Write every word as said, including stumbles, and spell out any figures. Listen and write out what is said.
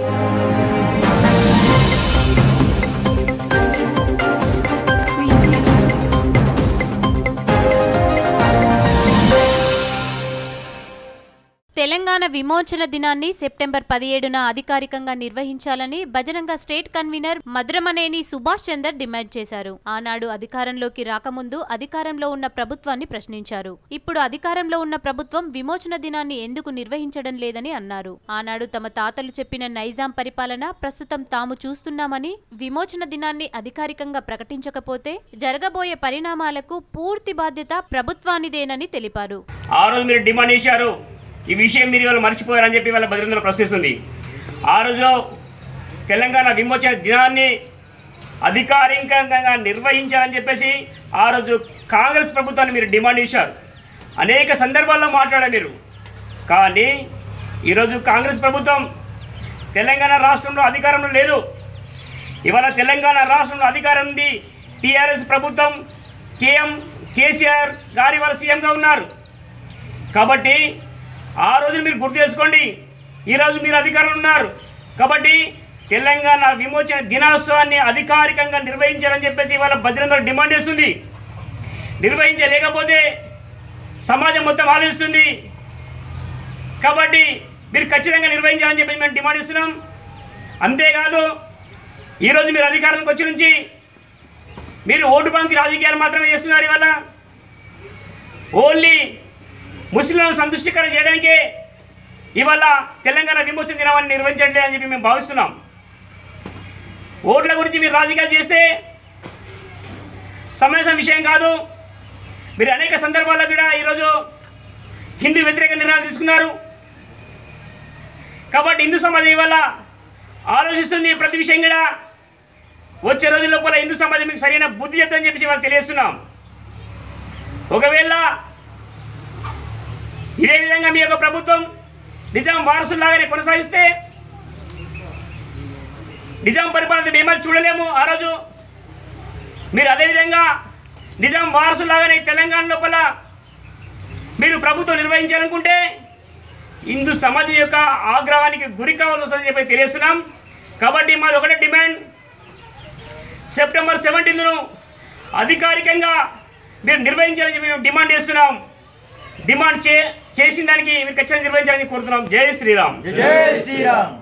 తెలంగాణ విమోచన దినాన్ని సెప్టెంబర్ పదిహేడున అధికారికంగా నిర్వహించాలని Bajrang state convener Madhuramaneni Subhash Chander demand చేశారు. ఆనాడు అధికారంలోకి రాకముందు అధికారంలో ఉన్న ప్రభుత్వాన్ని ప్రశ్నించారు. ఇప్పుడు అధికారంలో ఉన్న ప్రభుత్వం విమోచన దినాన్ని ఎందుకు నిర్వహించడం లేదని అన్నారు. ఆనాడు తమ తాతలు చెప్పిన నైజాం పరిపాలన ప్రస్తుతం తాము చూస్తున్నామని, విమోచన దినాన్ని అధికారికంగా ప్రకటించకపోతే జరగబోయే పరిణామాలకు పూర్తి బాధ్యత ప్రభుత్వానిదేనని తెలిపారు. ఆ రోజు మీరు డిమాండ్ చేశారు, ఈ విషయం మీరు వాళ్ళు మర్చిపోయారని చెప్పి వాళ్ళ భద్రతలో ప్రశ్నిస్తుంది. ఆ రోజు తెలంగాణ విమోచన దినాన్ని అధికారికంగా నిర్వహించాలని చెప్పేసి ఆ రోజు కాంగ్రెస్ ప్రభుత్వాన్ని మీరు డిమాండ్ చేశారు. అనేక సందర్భాల్లో మాట్లాడారు మీరు. కానీ ఈరోజు కాంగ్రెస్ ప్రభుత్వం తెలంగాణ రాష్ట్రంలో అధికారంలో లేదు. ఇవాళ తెలంగాణ రాష్ట్రంలో అధికారం ఉంది టీఆర్ఎస్ ప్రభుత్వం. కేఎం కేసీఆర్ గారి వాళ్ళ సీఎంగా ఉన్నారు. కాబట్టి ఆ రోజు మీరు గుర్తు చేసుకోండి. ఈరోజు మీరు అధికారంలో ఉన్నారు కాబట్టి తెలంగాణ విమోచన దినోత్సవాన్ని అధికారికంగా నిర్వహించాలని చెప్పేసి ఇవాళ బజరంగ డిమాండ్ చేస్తుంది. నిర్వహించలేకపోతే సమాజం మొత్తం ఆలోచిస్తుంది. కాబట్టి మీరు ఖచ్చితంగా నిర్వహించాలని చెప్పేసి మేము డిమాండ్ ఇస్తున్నాం. అంతేకాదు ఈరోజు మీరు అధికారంలోకి వచ్చి నుంచి మీరు ఓటు బ్యాంక్ రాజకీయాలు మాత్రమే చేస్తున్నారు. ఇవాళ ఓన్లీ ముస్లింలను సంతుష్టికరణ చేయడానికే ఇవాళ తెలంగాణ విమోచన దినాన్ని నిర్వహించట్లేదు అని చెప్పి మేము భావిస్తున్నాం. ఓట్ల గురించి మీరు రాజకీయాలు చేస్తే సమంజసం విషయం కాదు. మీరు అనేక సందర్భాల్లో కూడా ఈరోజు హిందూ వ్యతిరేక నిర్ణయాలు తీసుకున్నారు. కాబట్టి హిందూ సమాజం ఇవాళ ఆలోచిస్తుంది ప్రతి విషయం కూడా. వచ్చే రోజుల లోపల హిందూ సమాజం మీకు సరైన బుద్ధి చెప్తుందని చెప్పి వాళ్ళు తెలియజేస్తున్నాం. ఒకవేళ ఇదే విధంగా మీ యొక్క ప్రభుత్వం నిజాం వారసులాగానే కొనసాగిస్తే నిజాం పరిపాలన మేము చూడలేము. ఆ రోజు మీరు అదేవిధంగా నిజాం వారసులాగానే తెలంగాణ లోపల మీరు ప్రభుత్వం నిర్వహించాలనుకుంటే హిందూ సమాజం యొక్క ఆగ్రహానికి గురి కావాల్సి వస్తుందని చెప్పి తెలియజేస్తున్నాం. కాబట్టి మాది ఒకటే డిమాండ్, సెప్టెంబర్ సెవెంటీన్త్ను అధికారికంగా మీరు నిర్వహించాలని చెప్పి మేము డిమాండ్ చేస్తున్నాం. డిమాండ్ చే చేసిన దానికి మీరు ఖచ్చితంగా నిర్వహించాలని కోరుతున్నాం. జై శ్రీరామ్. జై శ్రీరామ్.